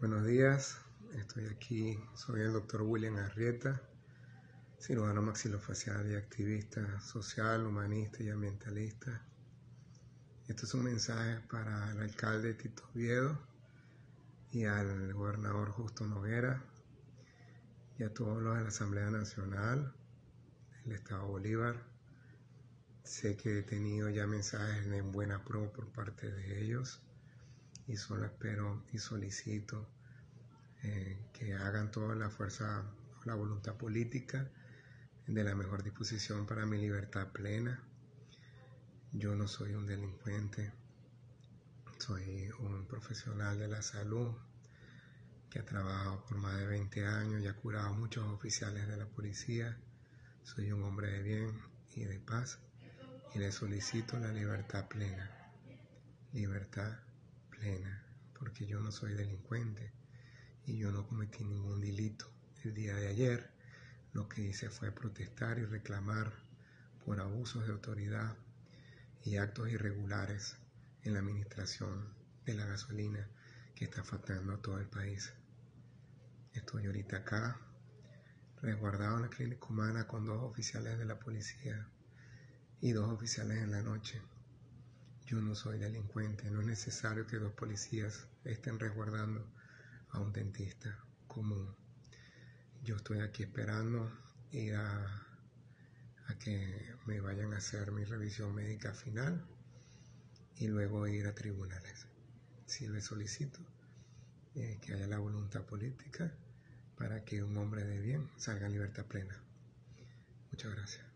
Buenos días, estoy aquí, soy el doctor William Arrieta, cirujano maxilofacial y activista social, humanista y ambientalista. Esto es un mensaje para el alcalde Tito Oviedo y al gobernador Justo Noguera y a todos los de la Asamblea Nacional del Estado Bolívar. Sé que he tenido ya mensajes en buena pro por parte de ellos y solo espero y solicito que hagan toda la fuerza o la voluntad política de la mejor disposición para mi libertad plena. Yo no soy un delincuente, soy un profesional de la salud que ha trabajado por más de 20 años y ha curado a muchos oficiales de la policía. Soy un hombre de bien y de paz y le solicito la libertad plena, porque yo no soy delincuente y yo no cometí ningún delito. El día de ayer lo que hice fue protestar y reclamar por abusos de autoridad y actos irregulares en la administración de la gasolina que está afectando a todo el país. Estoy ahorita acá, resguardado en la Clínica Humana con 2 oficiales de la policía y 2 oficiales en la noche. Yo no soy delincuente, no es necesario que 2 policías estén resguardando a un dentista común. Yo estoy aquí esperando ir a que me vayan a hacer mi revisión médica final y luego ir a tribunales. Sí les solicito que haya la voluntad política para que un hombre de bien salga en libertad plena. Muchas gracias.